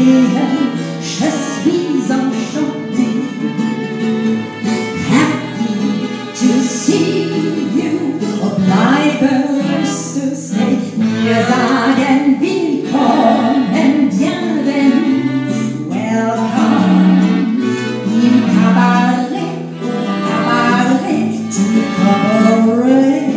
sehen, je suis enchantée. Happy to see you, obliged to stay. Wir sagen willkommen, bienvenue, welcome im Cabaret, du Cabaret.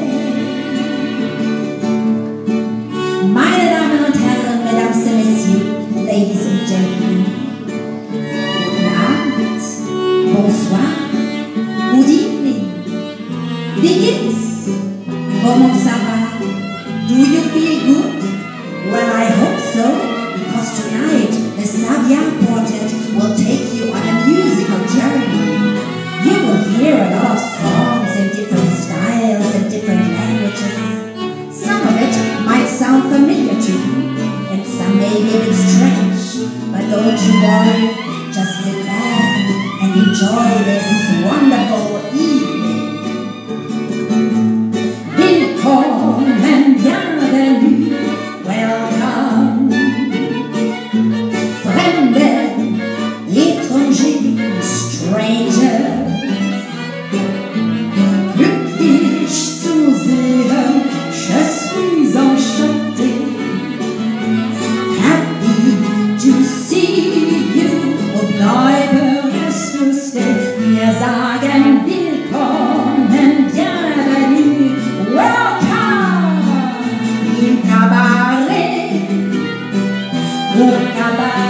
Meine Damen und Herren, Mesdames et Messieurs, Ladies and Gentlemen, guten Abend, bonsoir, good evening, wie geht's? Comment ça va? Do you feel good? Well, I hope so, because tonight the Savia Quartet will take you on a musical journey. You will hear a lot of songs in different styles and different languages. Some of it might sound familiar to you, and some may be a bit strange, but don't you worry, just sit back and enjoy this wonderful evening. Willkommen, bienvenue, welcome. Fremde, étranger, stranger. Glücklich zu sehen, je suis enchantée. Happy to see you, obliged to stay. Wir sagen willkommen, bienvenue, welcome im Cabaret, au Cabaret.